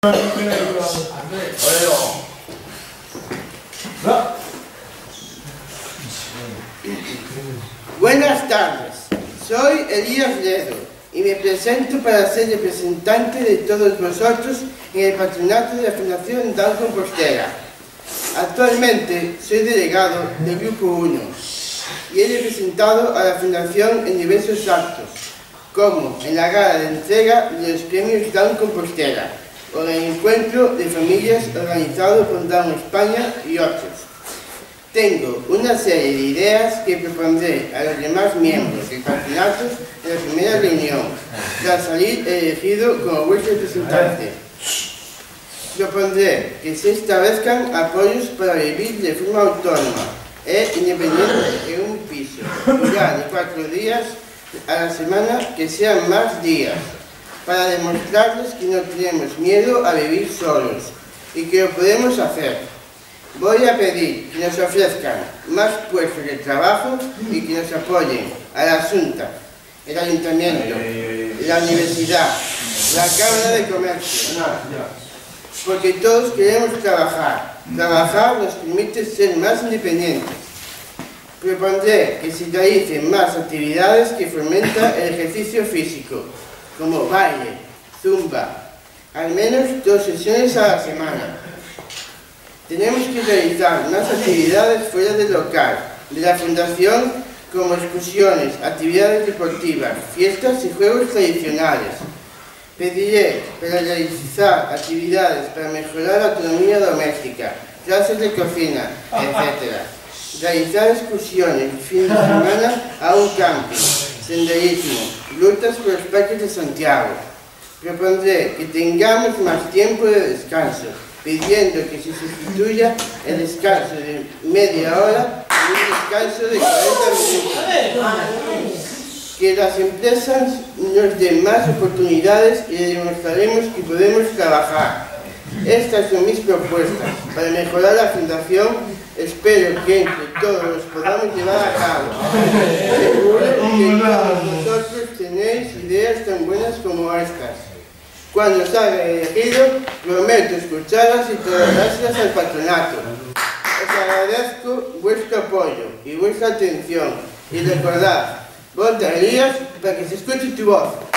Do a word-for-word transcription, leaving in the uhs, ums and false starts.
Buenas tardes, soy Elías Ledo y me presento para ser representante de todos vosotros en el patronato de la Fundación Down Compostela. Actualmente soy delegado del Grupo uno y he representado a la Fundación en diversos actos, como en la gala de entrega de los premios Down Compostela o en el encuentro de familias organizado por Down España y otros. Tengo una serie de ideas que propondré a los demás miembros del patronato en la primera reunión, tras salir elegido como vuestro representante. Propondré que se establezcan apoyos para vivir de forma autónoma e independiente en un piso, ya de cuatro días a la semana, que sean más días, para demostrarles que no tenemos miedo a vivir solos y que lo podemos hacer. Voy a pedir que nos ofrezcan más puestos de trabajo y que nos apoyen a la Junta, el Ayuntamiento, la Universidad, la Cámara de Comercio, porque todos queremos trabajar. Trabajar nos permite ser más independientes. Propondré que se realicen más actividades que fomentan el ejercicio físico, como baile, zumba, al menos dos sesiones a la semana. Tenemos que realizar más actividades fuera del local, de la Fundación, como excursiones, actividades deportivas, fiestas y juegos tradicionales. Pediré para realizar actividades para mejorar la autonomía doméstica, clases de cocina, etcétera. Realizar excursiones fin de semana a un camping, senderismo, rutas por los parques de Santiago. Propondré que tengamos más tiempo de descanso, pidiendo que se sustituya el descanso de media hora por un descanso de cuarenta minutos. Que las empresas nos den más oportunidades y demostraremos que podemos trabajar. Estas son mis propuestas para mejorar la Fundación. Espero que entre todos los podamos llevar a cabo. Seguro que todos vosotros tenéis ideas tan buenas como estas. Cuando salga elegido, prometo escucharlas y trasladárselas al patronato. Os agradezco vuestro apoyo y vuestra atención. Y recordad, vota Elías para que se escuche tu voz.